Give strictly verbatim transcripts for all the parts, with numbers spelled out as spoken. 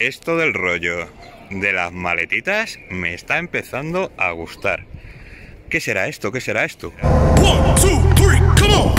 esto del rollo de las maletitas me está empezando a gustar. ¿Qué será esto? ¿Qué será esto? One, two, three, come on.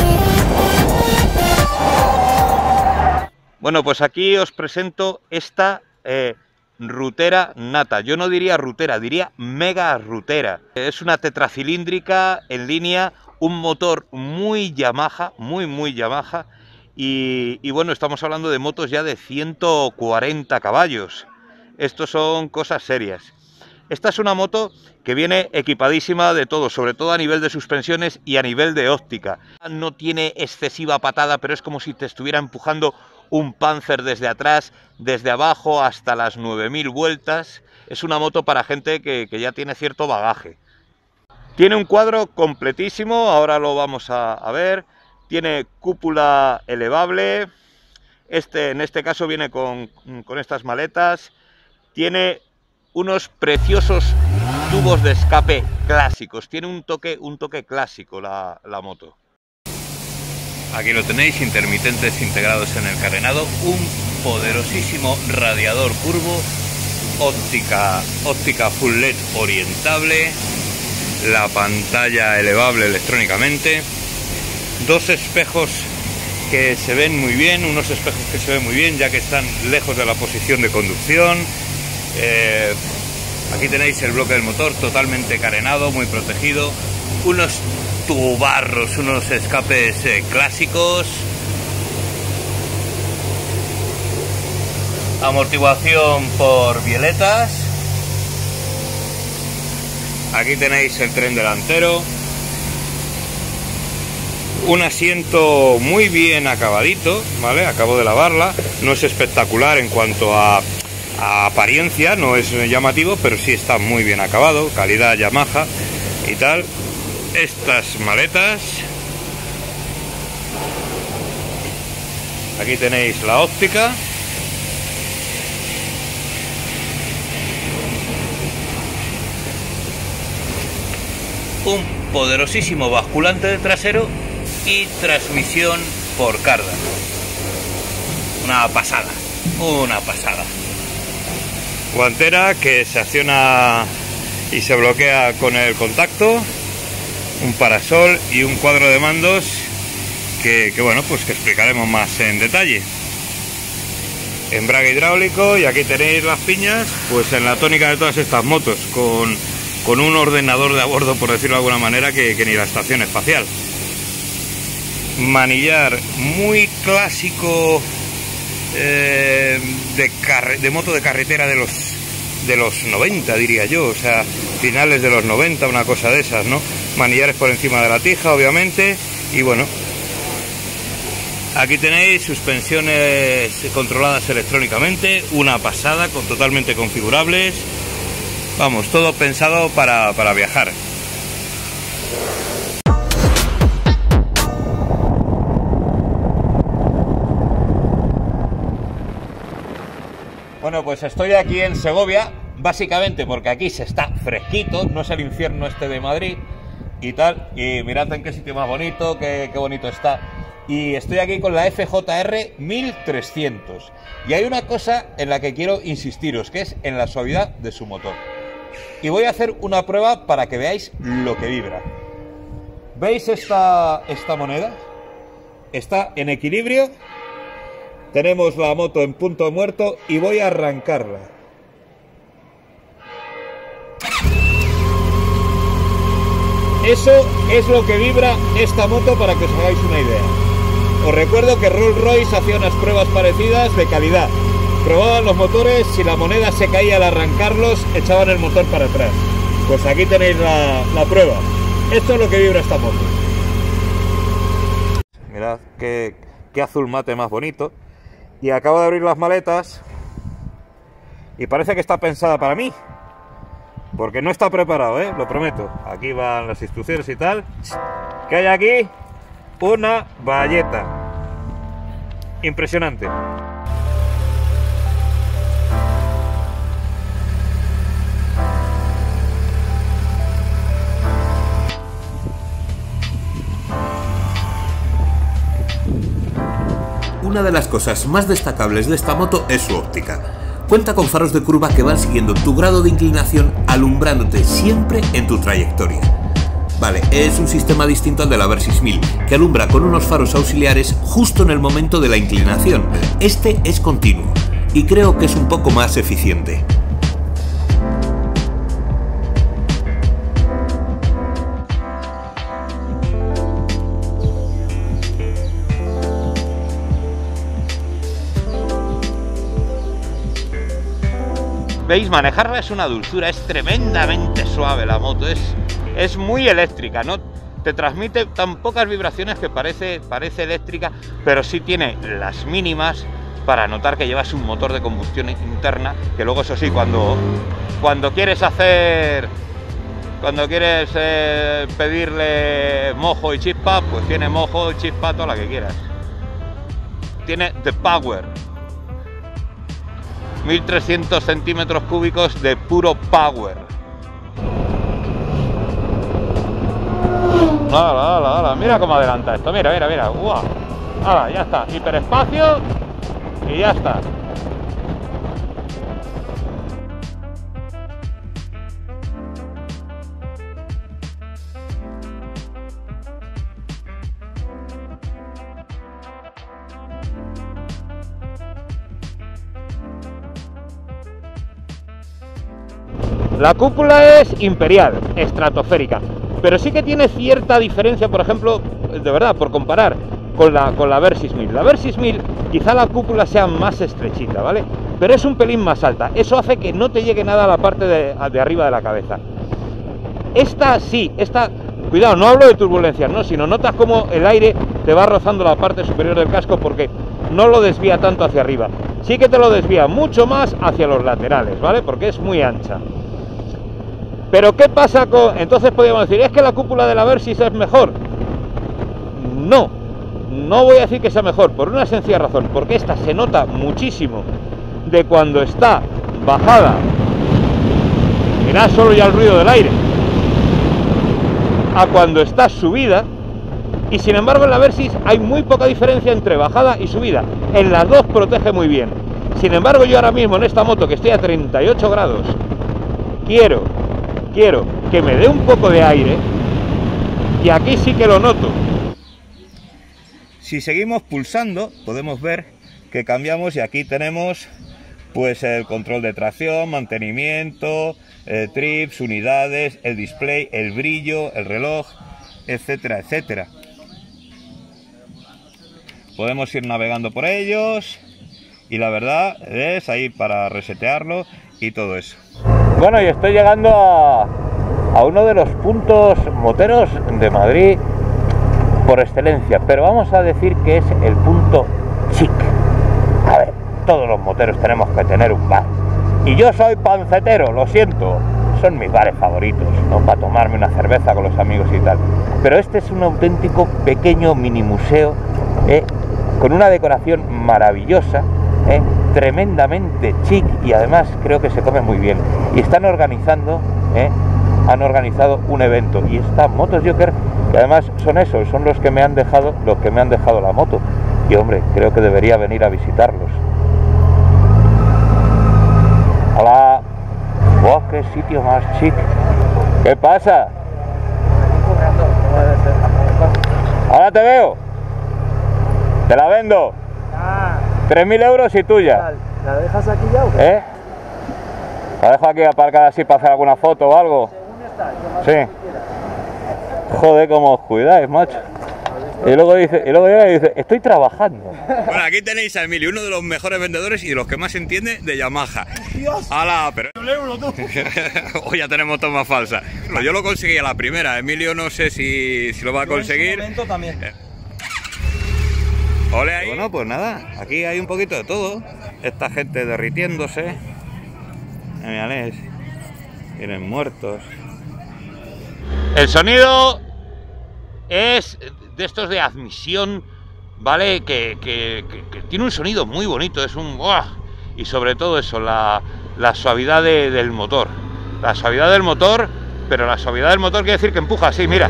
Bueno, pues aquí os presento esta eh, rutera Nata. Yo no diría rutera, diría mega rutera. Es una tetracilíndrica en línea, un motor muy Yamaha, muy muy Yamaha. Y, y bueno, estamos hablando de motos ya de ciento cuarenta caballos. Estos son cosas serias. Esta es una moto que viene equipadísima de todo, sobre todo a nivel de suspensiones y a nivel de óptica. No tiene excesiva patada, pero es como si te estuviera empujando un Panzer desde atrás, desde abajo hasta las nueve mil vueltas. Es una moto para gente que, que ya tiene cierto bagaje. Tiene un cuadro completísimo, ahora lo vamos a, a ver. Tiene cúpula elevable, este, en este caso viene con, con estas maletas. Tiene unos preciosos tubos de escape clásicos, tiene un toque, un toque clásico la, la moto. Aquí lo tenéis, intermitentes integrados en el carenado, un poderosísimo radiador curvo, óptica, óptica full L E D orientable, la pantalla elevable electrónicamente, dos espejos que se ven muy bien, unos espejos que se ven muy bien ya que están lejos de la posición de conducción. Eh, aquí tenéis el bloque del motor totalmente carenado, muy protegido, unos tubarros, unos escapes eh, clásicos, amortiguación por violetas. Aquí tenéis el tren delantero, un asiento muy bien acabadito, ¿vale? Acabo de lavarla, no es espectacular en cuanto a A apariencia, no es llamativo, pero sí está muy bien acabado, calidad Yamaha y tal. Estas maletas, aquí tenéis la óptica, un poderosísimo basculante de trasero y transmisión por carga. Una pasada, una pasada. Guantera que se acciona y se bloquea con el contacto, un parasol y un cuadro de mandos que, que bueno, pues que explicaremos más en detalle. Embrague hidráulico, y aquí tenéis las piñas, pues en la tónica de todas estas motos, con, con un ordenador de a bordo, por decirlo de alguna manera, que, que ni la estación espacial. Manillar muy clásico, Eh, de, de moto de carretera de los de los noventa, diría yo, o sea, finales de los noventa, una cosa de esas, ¿no? Manillares por encima de la tija, obviamente, y bueno, aquí tenéis suspensiones controladas electrónicamente, una pasada, con totalmente configurables, vamos, todo pensado para, para viajar. Bueno, pues estoy aquí en Segovia, básicamente porque aquí se está fresquito, no es el infierno este de Madrid y tal, y mirad en qué sitio más bonito, qué, qué bonito está. Y estoy aquí con la F J R mil trescientos, y hay una cosa en la que quiero insistiros, que es en la suavidad de su motor. Y voy a hacer una prueba para que veáis lo que vibra. ¿Veis esta, esta moneda? Está en equilibrio. Tenemos la moto en punto muerto y voy a arrancarla. Eso es lo que vibra esta moto, para que os hagáis una idea. Os recuerdo que Rolls-Royce hacía unas pruebas parecidas de calidad. Probaban los motores, si la moneda se caía al arrancarlos, echaban el motor para atrás. Pues aquí tenéis la, la prueba. Esto es lo que vibra esta moto. Mirad qué, qué azul mate más bonito. Y acabo de abrir las maletas y parece que está pensada para mí, porque no está preparado, ¿eh? Lo prometo. Aquí van las instrucciones y tal. ¿Qué hay aquí? Una bayeta. Impresionante. Una de las cosas más destacables de esta moto es su óptica. Cuenta con faros de curva que van siguiendo tu grado de inclinación, alumbrándote siempre en tu trayectoria. Vale, es un sistema distinto al de la Versys mil, que alumbra con unos faros auxiliares justo en el momento de la inclinación. Este es continuo y creo que es un poco más eficiente. Veis, manejarla es una dulzura, es tremendamente suave la moto, es, es muy eléctrica, no te transmite tan pocas vibraciones que parece, parece eléctrica, pero sí tiene las mínimas para notar que llevas un motor de combustión interna, que luego eso sí, cuando, cuando quieres hacer, cuando quieres eh, pedirle mojo y chispa, pues tiene mojo y chispa, toda la que quieras. Tiene The Power. mil trescientos centímetros cúbicos de puro power. ¡Hala, hala, hala! Mira cómo adelanta esto, mira, mira, mira. ¡Uah! ¡Hala, ya está! Hiperespacio y ya está. La cúpula es imperial, estratosférica, pero sí que tiene cierta diferencia, por ejemplo, de verdad, por comparar con la, con la Versys mil. La Versys mil quizá la cúpula sea más estrechita, ¿vale? Pero es un pelín más alta, eso hace que no te llegue nada a la parte de, de arriba de la cabeza. Esta sí, esta, cuidado, no hablo de turbulencias, ¿no? Sino notas como el aire te va rozando la parte superior del casco porque no lo desvía tanto hacia arriba. Sí que te lo desvía mucho más hacia los laterales, ¿vale? Porque es muy ancha. Pero ¿qué pasa con...? Entonces podríamos decir, ¿es que la cúpula de la Versys es mejor? No, no voy a decir que sea mejor, por una sencilla razón, porque esta se nota muchísimo de cuando está bajada. Mirad solo ya el ruido del aire. A cuando está subida, y sin embargo en la Versys hay muy poca diferencia entre bajada y subida. En las dos protege muy bien. Sin embargo yo ahora mismo en esta moto que estoy a treinta y ocho grados, quiero... quiero que me dé un poco de aire y aquí sí que lo noto. Si seguimos pulsando podemos ver que cambiamos y aquí tenemos pues el control de tracción, mantenimiento, eh, trips, unidades, el display, el brillo, el reloj, etcétera, etcétera. Podemos ir navegando por ellos y la verdad es ahí para resetearlo y todo eso. Bueno, y estoy llegando a, a uno de los puntos moteros de Madrid por excelencia, pero vamos a decir que es el punto chic. A ver, todos los moteros tenemos que tener un bar. Y yo soy pancetero, lo siento, son mis bares favoritos, ¿no? Para tomarme una cerveza con los amigos y tal. Pero este es un auténtico pequeño mini museo, ¿eh? Con una decoración maravillosa, ¿eh? Tremendamente chic y además creo que se come muy bien. Y están organizando, ¿eh? han organizado un evento y está Motos Joker, y además son esos, son los que me han dejado, los que me han dejado la moto. Y hombre, creo que debería venir a visitarlos. Hola. ¡Wow, qué sitio más chic! ¿Qué pasa? Ahora te veo. Te la vendo. tres mil euros y tuya. ¿La dejas aquí ya o qué? ¿Eh? La dejo aquí aparcada así para hacer alguna foto o algo. Según está, yo más Sí. que quieras. Joder, cómo os cuidáis, macho. Y luego dice, y luego llega y dice, estoy trabajando. Bueno, aquí tenéis a Emilio, uno de los mejores vendedores y de los que más entiende de Yamaha. Dios. ¡Hala! Pero Un euro, tú. hoy ya tenemos toma falsa. Bueno, yo lo conseguí a la primera. Emilio no sé si, si lo va a conseguir. En su momento también. Ole ahí. Bueno, pues nada, aquí hay un poquito de todo. Esta gente derritiéndose. Mirales, tienen muertos. El sonido es de estos de admisión, ¿vale? Que, que, que, que tiene un sonido muy bonito, es un... ¡buah! Y sobre todo eso, la, la suavidad de, del motor. La suavidad del motor, pero la suavidad del motor quiere decir que empuja así, mira.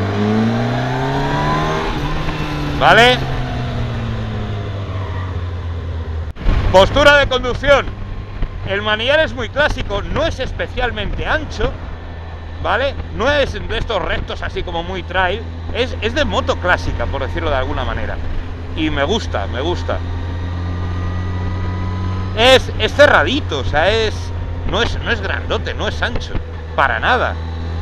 ¿Vale? Postura de conducción. El manillar es muy clásico, no es especialmente ancho, ¿vale? No es de estos rectos así como muy trail, es, es de moto clásica, por decirlo de alguna manera. Y me gusta, me gusta. Es, es cerradito, o sea, es no, es... no es grandote, no es ancho, para nada.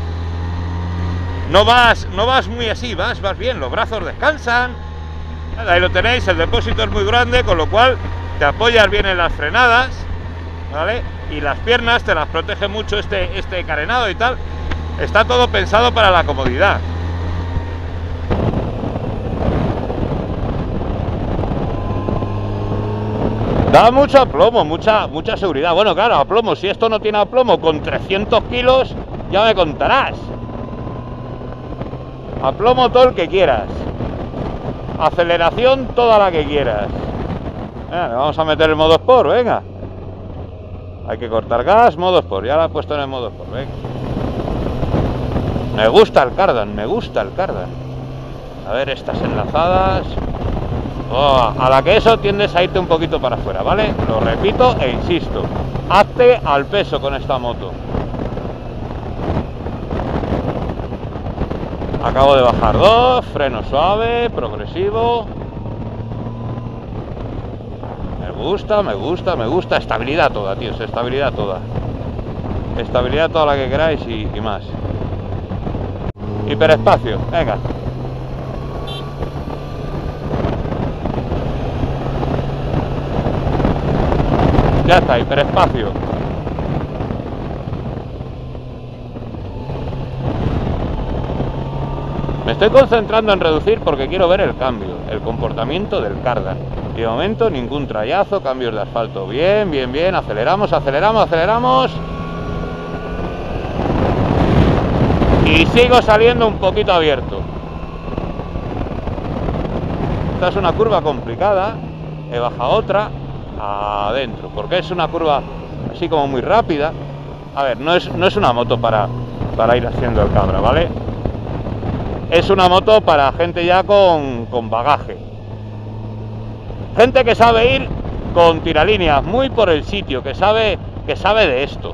No vas, no vas muy así, vas, vas bien, los brazos descansan. Ahí lo tenéis, el depósito es muy grande, con lo cual te apoyas bien en las frenadas, ¿vale? Y las piernas te las protege mucho este, este carenado y tal. Está todo pensado para la comodidad. Da mucho aplomo, mucha, mucha seguridad. Bueno, claro, aplomo, si esto no tiene aplomo con trescientos kilos, ya me contarás. Aplomo todo el que quieras. Aceleración toda la que quieras. Venga, vamos a meter el modo Sport, venga. Hay que cortar gas, modo Sport. Ya lo he puesto en el modo Sport, venga. Me gusta el Cardan, me gusta el Cardan. A ver, estas enlazadas. Oh, a la que eso tiendes a irte un poquito para afuera, ¿vale? Lo repito e insisto. Hazte al peso con esta moto. Acabo de bajar dos, freno suave, progresivo. Me gusta, me gusta, me gusta. Estabilidad toda, tíos, estabilidad toda. Estabilidad toda la que queráis y, y más. Hiperespacio, venga. Ya está, hiperespacio. Me estoy concentrando en reducir porque quiero ver el cambio, el comportamiento del Cardan. Y de momento ningún trayazo, cambios de asfalto. Bien, bien, bien, aceleramos, aceleramos, aceleramos. Y sigo saliendo un poquito abierto. Esta es una curva complicada. He bajado otra adentro, porque es una curva así como muy rápida. A ver, no es, no es una moto para, para ir haciendo el cabra, ¿vale? Es una moto para gente ya con, con bagaje. Gente que sabe ir con tiralíneas, muy por el sitio, que sabe, que sabe de esto.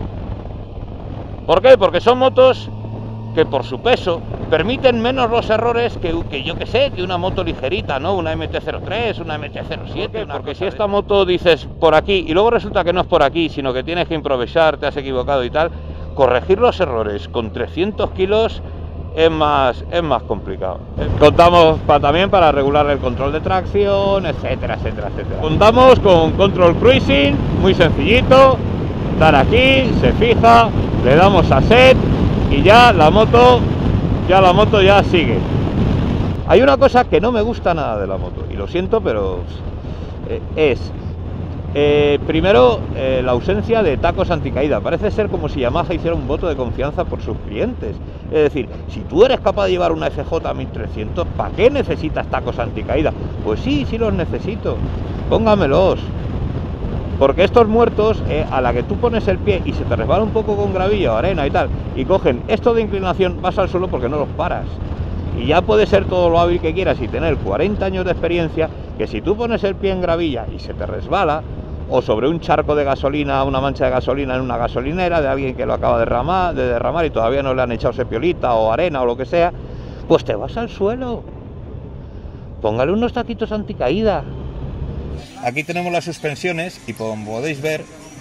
¿Por qué? Porque son motos que por su peso permiten menos los errores que, que yo que sé, que una moto ligerita, ¿no? Una M T cero tres, una M T cero siete. Porque si esta moto dices por aquí y luego resulta que no es por aquí, sino que tienes que improvisar, te has equivocado y tal, corregir los errores con trescientos kilos es más, es más complicado. Contamos pa, también para regular el control de tracción, etcétera, etcétera, etcétera. Contamos con control cruising, muy sencillito. Dar aquí, se fija, le damos a set y ya la moto, ya la moto ya sigue. Hay una cosa que no me gusta nada de la moto, y lo siento, pero eh, es eh, primero eh, la ausencia de tacos anticaída. Parece ser como si Yamaha hiciera un voto de confianza por sus clientes. Es decir, si tú eres capaz de llevar una F J mil trescientos, ¿para qué necesitas tacos anticaída? Pues sí, sí los necesito, póngamelos. Porque estos muertos, eh, a la que tú pones el pie y se te resbala un poco con gravilla o arena y tal, y cogen esto de inclinación, vas al suelo porque no los paras. Y ya puede ser todo lo hábil que quieras y tener cuarenta años de experiencia, que si tú pones el pie en gravilla y se te resbala, o sobre un charco de gasolina, una mancha de gasolina en una gasolinera de alguien que lo acaba de derramar, de derramar y todavía no le han echado sepiolita o arena o lo que sea, pues te vas al suelo. Póngale unos taquitos anticaída. Aquí tenemos las suspensiones y como podéis ver,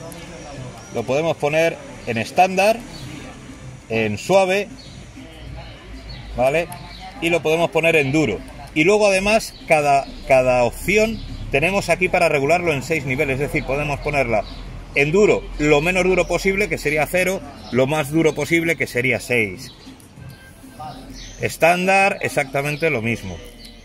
lo podemos poner en estándar, en suave, ¿vale? Y lo podemos poner en duro. Y luego además cada, cada opción tenemos aquí para regularlo en seis niveles, es decir, podemos ponerla en duro, lo menos duro posible, que sería cero, lo más duro posible, que sería seis. Estándar, exactamente lo mismo.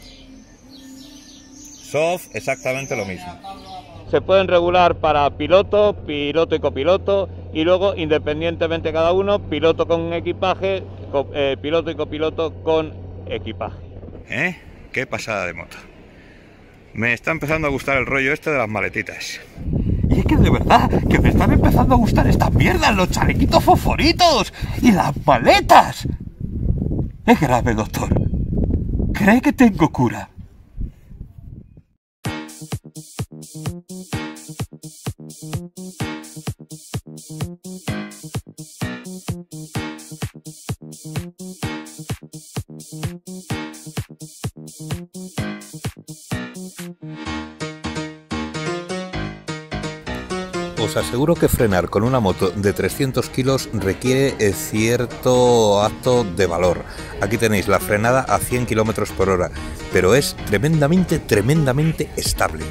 Soft, exactamente lo mismo. Se pueden regular para piloto, piloto y copiloto, y luego independientemente cada uno, piloto con equipaje, co eh, piloto y copiloto con equipaje. ¿Eh? Qué pasada de moto. Me está empezando a gustar el rollo este de las maletitas. Y es que de verdad, que me están empezando a gustar estas mierdas, los chalequitos fosforitos y las maletas. Es grave, doctor. ¿Cree que tengo cura? Thank you. Os aseguro que frenar con una moto de trescientos kilos requiere cierto acto de valor. Aquí tenéis la frenada a cien kilómetros por hora, pero es tremendamente, tremendamente estable.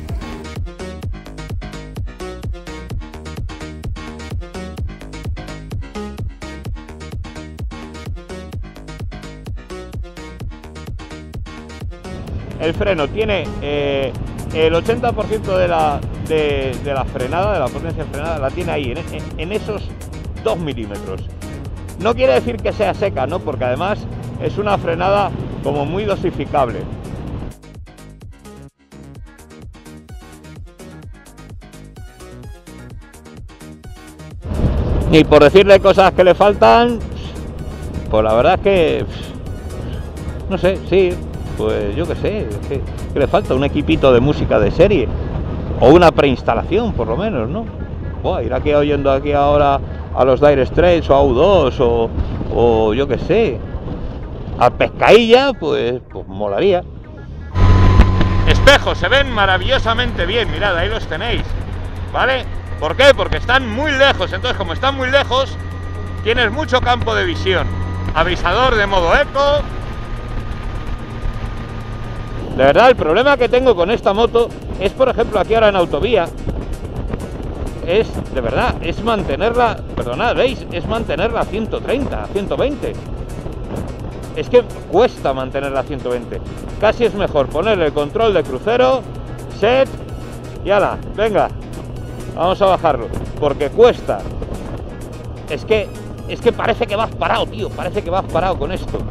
El freno tiene eh, el ochenta por ciento de la, de, de la frenada, de la potencia de frenada, la tiene ahí, en, en esos dos milímetros. No quiere decir que sea seca, ¿no? Porque además es una frenada como muy dosificable. Y por decirle cosas que le faltan, pues la verdad es que, no sé, sí, pues yo qué sé, que, que le falta un equipito de música de serie, o una preinstalación por lo menos, ¿no? Buah, ir aquí oyendo aquí ahora a los Dire Straits o a U dos o, o yo qué sé, a Pescailla, pues, pues molaría. Espejos, se ven maravillosamente bien, mirad, ahí los tenéis, ¿vale? ¿Por qué? Porque están muy lejos, entonces como están muy lejos, tienes mucho campo de visión. Avisador de modo eco. De verdad, el problema que tengo con esta moto es, por ejemplo, aquí ahora en autovía, es, de verdad, es mantenerla, perdonad, ¿veis? Es mantenerla a ciento treinta, a ciento veinte. Es que cuesta mantenerla a ciento veinte. Casi es mejor ponerle el control de crucero, set, y ala, venga, vamos a bajarlo, porque cuesta. Es que, es que parece que vas parado, tío, parece que vas parado con esto.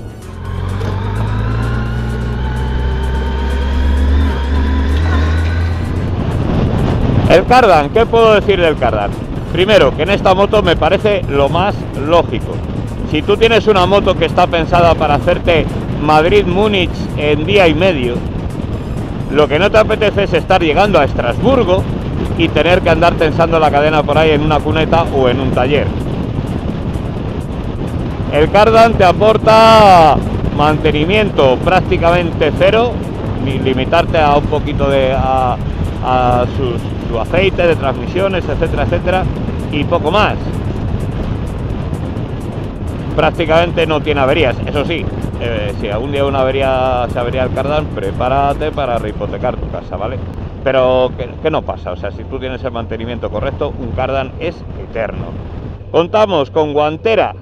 El Cardan, ¿qué puedo decir del Cardan? Primero, que en esta moto me parece lo más lógico. Si tú tienes una moto que está pensada para hacerte Madrid-Múnich en día y medio, lo que no te apetece es estar llegando a Estrasburgo y tener que andar tensando la cadena por ahí en una cuneta o en un taller. El Cardan te aporta mantenimiento prácticamente cero, limitarte a un poquito de a, a sus, su aceite de transmisiones, etcétera, etcétera, y poco más. Prácticamente no tiene averías, eso sí, eh, si algún día una avería se avería el Cardan, prepárate para rehipotecar tu casa, ¿vale? Pero que, que no pasa, o sea, si tú tienes el mantenimiento correcto, un Cardan es eterno. Contamos con guantera,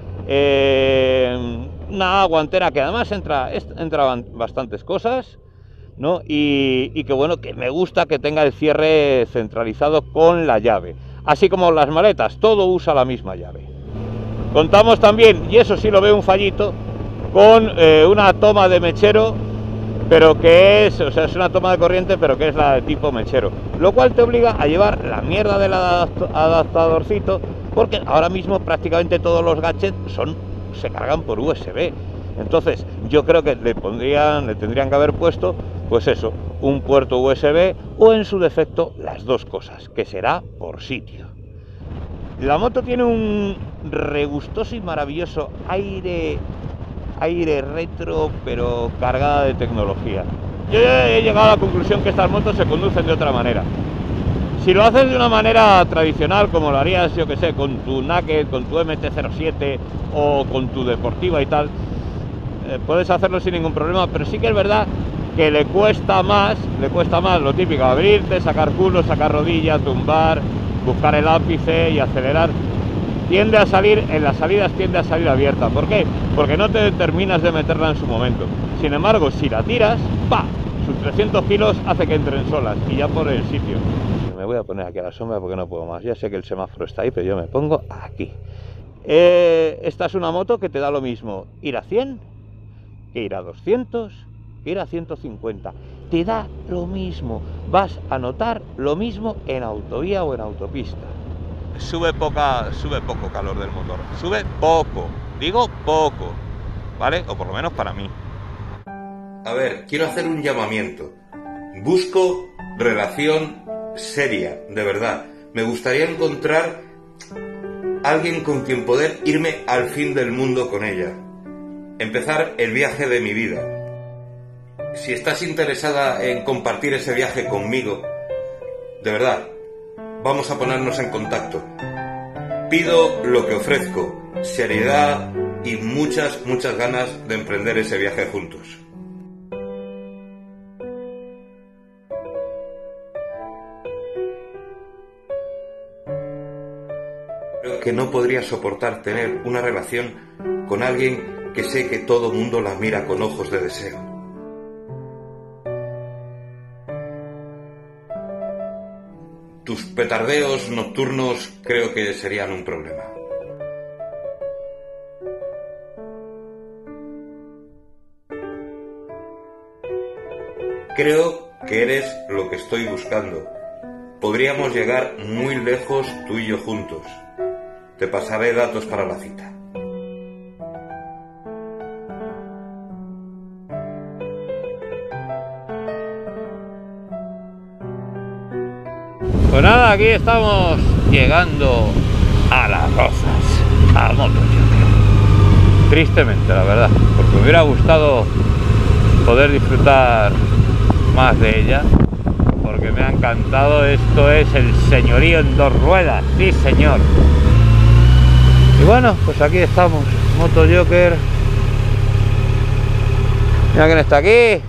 eh, una guantera que además entra, entra bastantes cosas, ¿no? Y, y que bueno, que me gusta que tenga el cierre centralizado con la llave, así como las maletas, todo usa la misma llave. Contamos también, y eso sí lo veo un fallito, con eh, una toma de mechero, pero que es, o sea, es una toma de corriente, pero que es la de tipo mechero, lo cual te obliga a llevar la mierda del adaptadorcito, porque ahora mismo prácticamente todos los gadgets son, se cargan por U S B. Entonces yo creo que le pondrían, le tendrían que haber puesto, pues eso, un puerto U S B o en su defecto las dos cosas, que será por sitio. La moto tiene un regustoso y maravilloso aire, aire retro, pero cargada de tecnología. Yo he llegado a la conclusión que estas motos se conducen de otra manera. Si lo haces de una manera tradicional, como lo harías, yo que sé, con tu Naked, con tu M T cero siete o con tu Deportiva y tal, eh, puedes hacerlo sin ningún problema, pero sí que es verdad que le cuesta más, le cuesta más lo típico, abrirte, sacar culo, sacar rodilla, tumbar, buscar el ápice y acelerar. Tiende a salir, en las salidas tiende a salir abierta. ¿Por qué? Porque no te terminas de meterla en su momento. Sin embargo, si la tiras, ¡pa!, sus trescientos kilos hace que entren solas y ya por el sitio. Me voy a poner aquí a la sombra porque no puedo más. Ya sé que el semáforo está ahí, pero yo me pongo aquí. Eh, esta es una moto que te da lo mismo ir a cien, que ir a doscientos, que ir a ciento cincuenta. Te da lo mismo. Vas a notar lo mismo en autovía o en autopista. Sube poca, sube poco calor del motor. Sube poco. Digo poco. ¿Vale? O por lo menos para mí. A ver, quiero hacer un llamamiento. Busco relación seria, de verdad. Me gustaría encontrar alguien con quien poder irme al fin del mundo con ella. Empezar el viaje de mi vida. Si estás interesada en compartir ese viaje conmigo, de verdad, vamos a ponernos en contacto. Pido lo que ofrezco, seriedad y muchas, muchas ganas de emprender ese viaje juntos. Creo que no podría soportar tener una relación con alguien que sé que todo mundo la mira con ojos de deseo. Tus petardeos nocturnos creo que serían un problema. Creo que eres lo que estoy buscando. Podríamos llegar muy lejos tú y yo juntos. Te pasaré datos para la cita. Pues nada, aquí estamos llegando a Las Rozas, a MotoJoker. Tristemente, la verdad, porque me hubiera gustado poder disfrutar más de ella, porque me ha encantado. Esto es el señorío en dos ruedas, sí señor. Y bueno, pues aquí estamos, MotoJoker. Mira quién está aquí.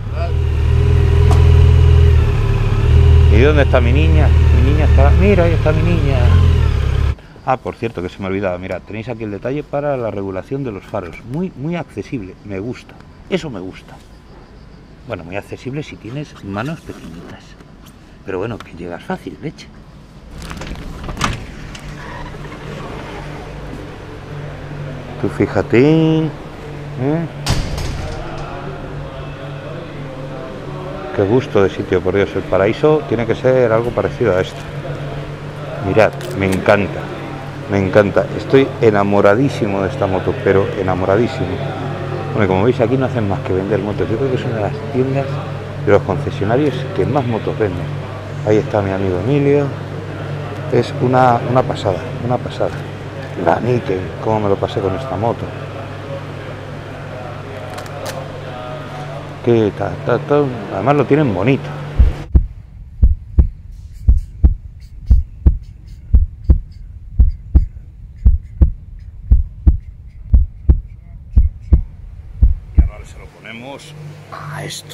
¿Y dónde está mi niña? Mi niña está... Mira, ahí está mi niña. Ah, por cierto, que se me olvidaba. Mira, tenéis aquí el detalle para la regulación de los faros. Muy, muy accesible. Me gusta. Eso me gusta. Bueno, muy accesible si tienes manos pequeñitas. Pero bueno, que llegas fácil, leche. Tú fíjate. ¿Eh? Qué gusto de sitio, por Dios. El paraíso tiene que ser algo parecido a esto. Mirad, me encanta. Me encanta. Estoy enamoradísimo de esta moto, pero enamoradísimo. Bueno, como veis, aquí no hacen más que vender motos. Yo creo que es una de las tiendas de los concesionarios que más motos venden. Ahí está mi amigo Emilio. Es una, una pasada, una pasada. La Niken, cómo me lo pasé con esta moto. Que ta, ta, ta, además lo tienen bonito. Y ahora se lo ponemos a esto.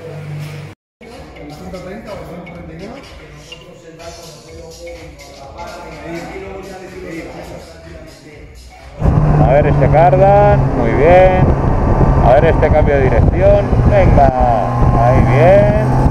A ver este cardan, muy bien. A ver este cambio de dirección, venga, ahí bien.